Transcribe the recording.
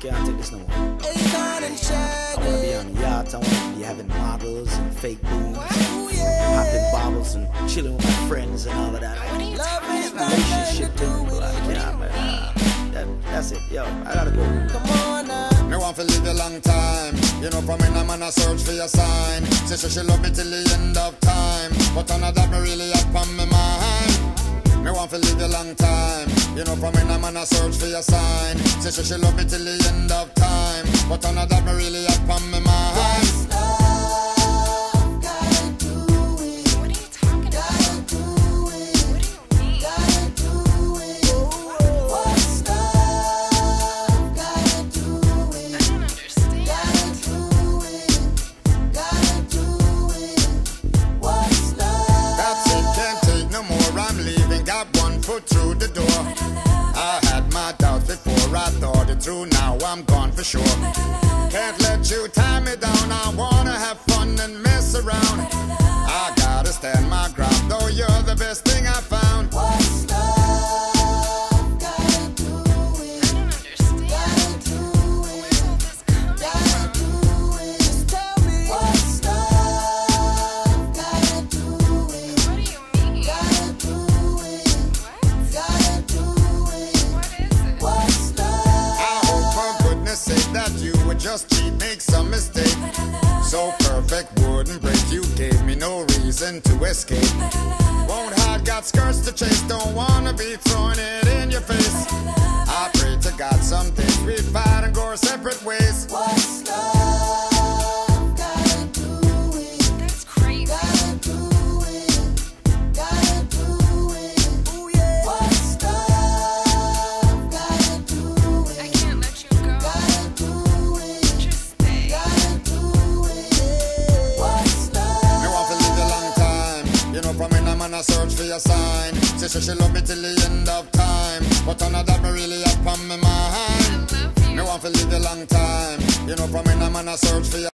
can't take this no more. I wanna be on a yacht, I wanna be having models and fake boobs, popping bottles and chilling with my friends and all of that. Relationship thing, like, yeah, man, that's it, yo, I gotta go. Come on now. Me want to live a long time. You know, from when I'm on a search for your sign. Say she love me till the end of time. But none of that me really up on my mind. Me want to live a long time. You know, from when I'm on a search for your sign. Say she love me till the end of time. But none of that me really up on my mind. Through the door, I had my doubts before I thought it through. Now I'm gone for sure. Can't let you tie me down. I wanna have fun and mess around. I gotta stand my ground, though you're the best thing I found. What's love gotta do with? I don't understand. Gotta do with. Where's all this coming gotta from? Do it. Just tell me. What's love gotta do with? What do you mean? Gotta do it. That you would just cheat, make some mistake. So perfect wouldn't break. You gave me no reason to escape. Won't hide, got skirts to chase. Don't wanna be throwing it in your face. I pray to God someday we fight and go our separate ways. What's love gotta do with? That's crazy. Gotta do it. Gotta do it. Ooh, yeah. What's love gotta do with? I can't let you go. Gotta do it. Just stay. Gotta do it. What's love? Me want to live a long time. You know, from when I'm on a search for your sign. Say she love me till the end of time. But none of that me really up on my mind. I love you. Me want to live a long time. You know, from when I'm on a search for your